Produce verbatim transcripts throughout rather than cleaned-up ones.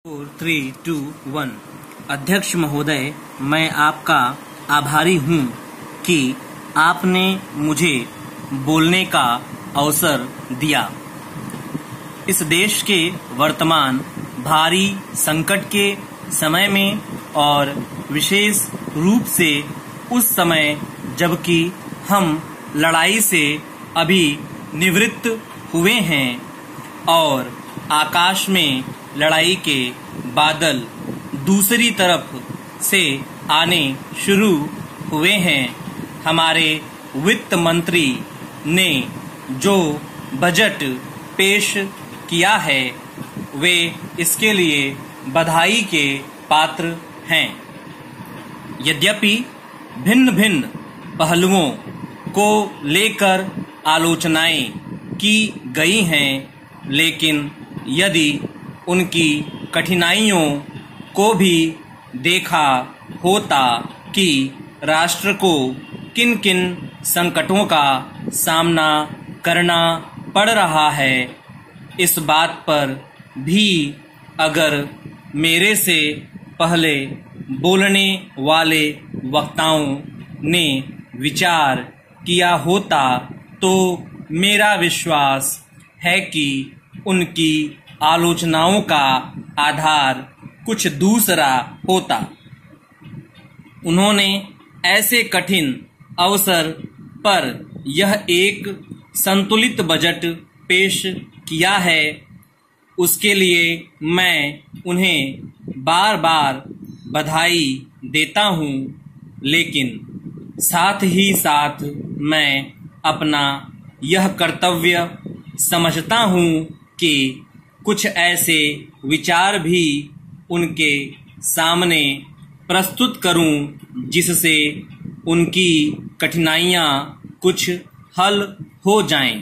Four three to one. अध्यक्ष महोदय, मैं आपका आभारी हूँ कि आपने मुझे बोलने का अवसर दिया। इस देश के वर्तमान भारी संकट के समय में और विशेष रूप से उस समय जबकि हम लड़ाई से अभी निवृत्त हुए हैं और आकाश में लड़ाई के बादल दूसरी तरफ से आने शुरू हुए हैं, हमारे वित्त मंत्री ने जो बजट पेश किया है वे इसके लिए बधाई के पात्र हैं। यद्यपि भिन्न भिन्न पहलुओं को लेकर आलोचनाएं की गई हैं, लेकिन यदि उनकी कठिनाइयों को भी देखा होता कि राष्ट्र को किन किन संकटों का सामना करना पड़ रहा है, इस बात पर भी अगर मेरे से पहले बोलने वाले वक्ताओं ने विचार किया होता तो मेरा विश्वास है कि उनकी आलोचनाओं का आधार कुछ दूसरा होता। उन्होंने ऐसे कठिन अवसर पर यह एक संतुलित बजट पेश किया है, उसके लिए मैं उन्हें बार बार बधाई देता हूँ, लेकिन साथ ही साथ मैं अपना यह कर्तव्य समझता हूँ कि कुछ ऐसे विचार भी उनके सामने प्रस्तुत करूं जिससे उनकी कठिनाइयां कुछ हल हो जाएं।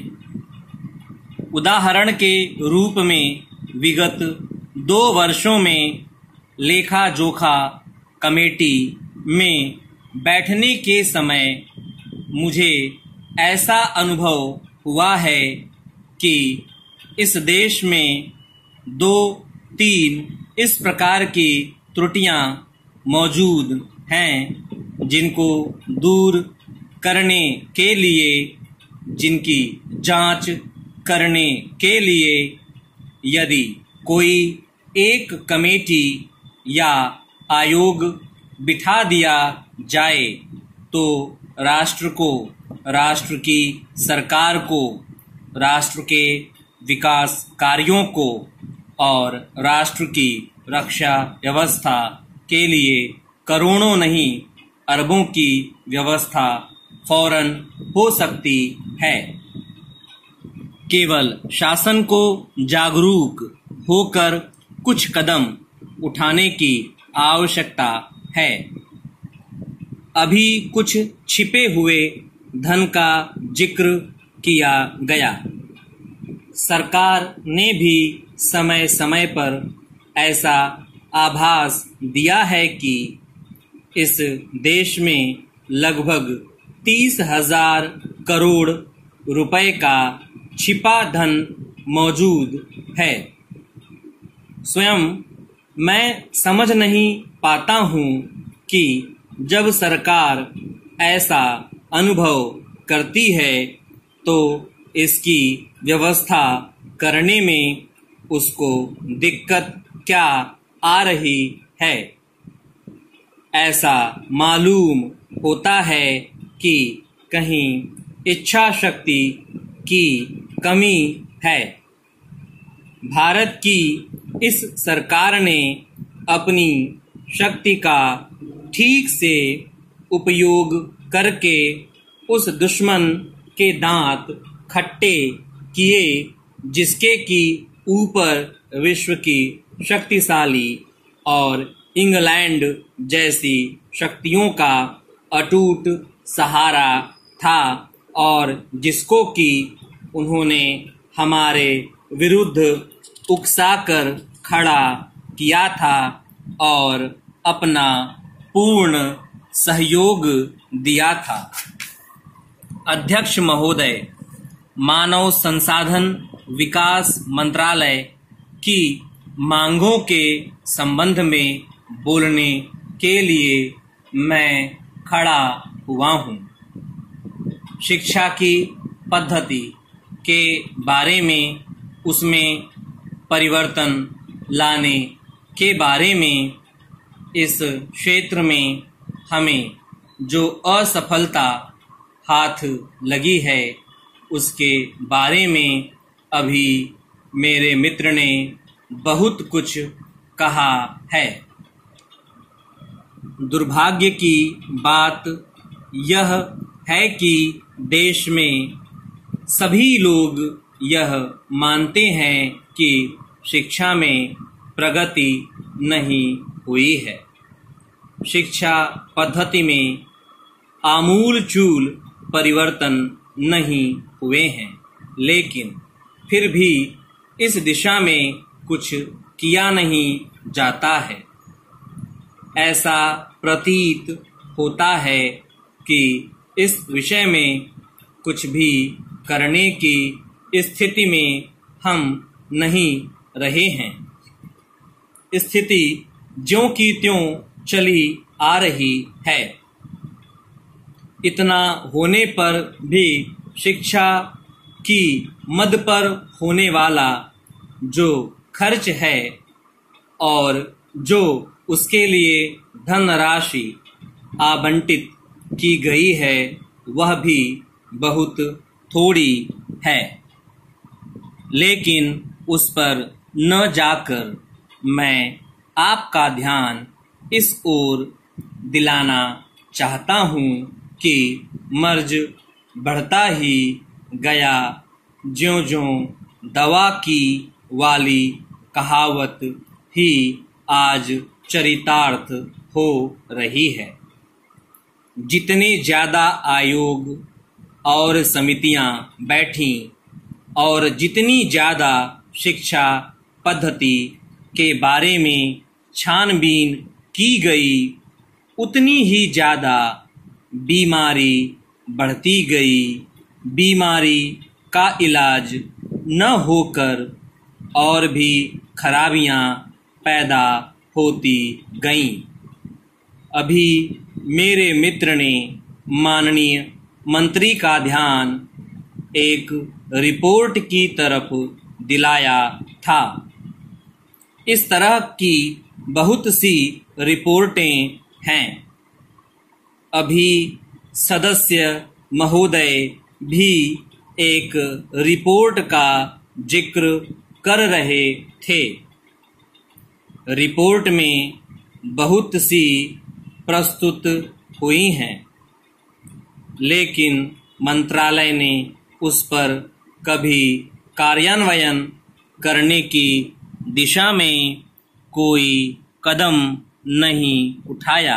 उदाहरण के रूप में विगत दो वर्षों में लेखा जोखा कमेटी में बैठने के समय मुझे ऐसा अनुभव हुआ है कि इस देश में दो तीन इस प्रकार की त्रुटियां मौजूद हैं जिनको दूर करने के लिए, जिनकी जांच करने के लिए यदि कोई एक कमेटी या आयोग बिठा दिया जाए तो राष्ट्र को, राष्ट्र की सरकार को, राष्ट्र के विकास कार्यों को और राष्ट्र की रक्षा व्यवस्था के लिए करोड़ों नहीं अरबों की व्यवस्था फौरन हो सकती है। केवल शासन को जागरूक होकर कुछ कदम उठाने की आवश्यकता है। अभी कुछ छिपे हुए धन का जिक्र किया गया। सरकार ने भी समय समय पर ऐसा आभास दिया है कि इस देश में लगभग तीस हजार करोड़ रुपए का छिपा धन मौजूद है। स्वयं मैं समझ नहीं पाता हूँ कि जब सरकार ऐसा अनुभव करती है तो इसकी व्यवस्था करने में उसको दिक्कत क्या आ रही है। ऐसा मालूम होता है कि कहीं इच्छा शक्ति की कमी है। भारत की इस सरकार ने अपनी शक्ति का ठीक से उपयोग करके उस दुश्मन के दांत खट्टे किए जिसके की ऊपर विश्व की शक्तिशाली और इंग्लैंड जैसी शक्तियों का अटूट सहारा था और जिसको कि उन्होंने हमारे विरुद्ध उकसाकर खड़ा किया था और अपना पूर्ण सहयोग दिया था। अध्यक्ष महोदय, मानव संसाधन विकास मंत्रालय की मांगों के संबंध में बोलने के लिए मैं खड़ा हुआ हूँ। शिक्षा की पद्धति के बारे में, उसमें परिवर्तन लाने के बारे में, इस क्षेत्र में हमें जो असफलता हाथ लगी है उसके बारे में अभी मेरे मित्र ने बहुत कुछ कहा है। दुर्भाग्य की बात यह है कि देश में सभी लोग यह मानते हैं कि शिक्षा में प्रगति नहीं हुई है। शिक्षा पद्धति में आमूलचूल परिवर्तन नहीं हुए हैं, लेकिन फिर भी इस दिशा में कुछ किया नहीं जाता है। ऐसा प्रतीत होता है कि इस विषय में कुछ भी करने की स्थिति में हम नहीं रहे हैं। स्थिति ज्यों की त्यों चली आ रही है। इतना होने पर भी शिक्षा की मद पर होने वाला जो खर्च है और जो उसके लिए धनराशि आवंटित की गई है वह भी बहुत थोड़ी है। लेकिन उस पर न जाकर मैं आपका ध्यान इस ओर दिलाना चाहता हूँ कि मर्ज बढ़ता ही गया ज्यों-ज्यों दवा की वाली कहावत ही आज चरितार्थ हो रही है। जितने ज्यादा आयोग और समितियां बैठीं और जितनी ज्यादा शिक्षा पद्धति के बारे में छानबीन की गई, उतनी ही ज्यादा बीमारी बढ़ती गई। बीमारी का इलाज न होकर और भी खराबियां पैदा होती गईं। अभी मेरे मित्र ने माननीय मंत्री का ध्यान एक रिपोर्ट की तरफ दिलाया था। इस तरह की बहुत सी रिपोर्टें हैं। अभी सदस्य महोदय भी एक रिपोर्ट का जिक्र कर रहे थे। रिपोर्ट में बहुत सी प्रस्तुत हुई हैं, लेकिन मंत्रालय ने उस पर कभी कार्यान्वयन करने की दिशा में कोई कदम नहीं उठाया।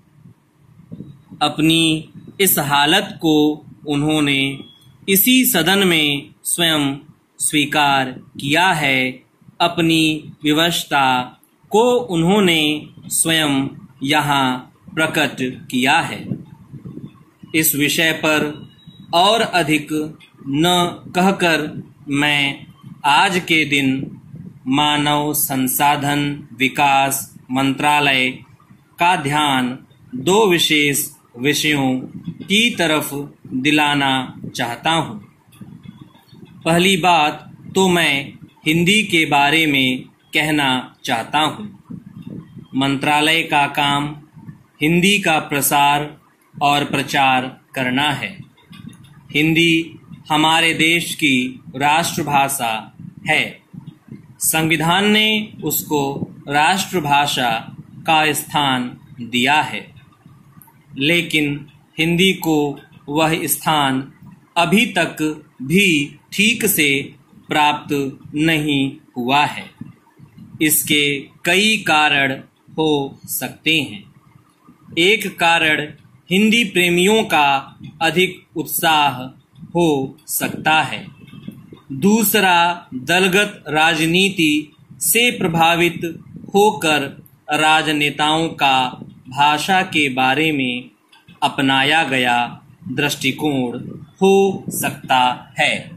अपनी इस हालत को उन्होंने इसी सदन में स्वयं स्वीकार किया है। अपनी विवशता को उन्होंने स्वयं यहाँ प्रकट किया है। इस विषय पर और अधिक न कहकर मैं आज के दिन मानव संसाधन विकास मंत्रालय का ध्यान दो विशेष विषयों की तरफ दिलाना चाहता हूँ। पहली बात तो मैं हिंदी के बारे में कहना चाहता हूँ। मंत्रालय का काम हिंदी का प्रसार और प्रचार करना है। हिंदी हमारे देश की राष्ट्रभाषा है। संविधान ने उसको राष्ट्रभाषा का स्थान दिया है, लेकिन हिंदी को वह स्थान अभी तक भी ठीक से प्राप्त नहीं हुआ है। इसके कई कारण हो सकते हैं। एक कारण हिंदी प्रेमियों का अधिक उत्साह हो सकता है। दूसरा, दलगत राजनीति से प्रभावित होकर राजनेताओं का भाषा के बारे में अपनाया गया दृष्टिकोण हो सकता है।